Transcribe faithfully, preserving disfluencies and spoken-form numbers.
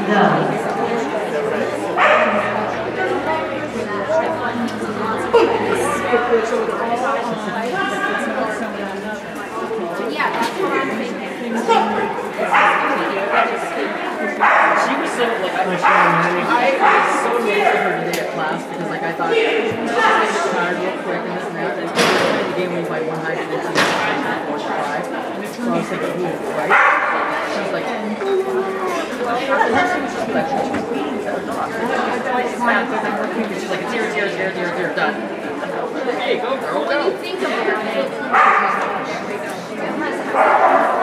Yeah, that's what I'm thinking. She was so like, I was so mad at her today at class because like I thought she was going to get tired real quick and this and that. And she was playing the game when by one high fifteen and four to five. So I was thinking, ooh, right? She was like, she was like, she was beating her dog. She's like, it's here, it's here, it's here, it's here, it's here, done. Hey, go girl, go. When you think about it,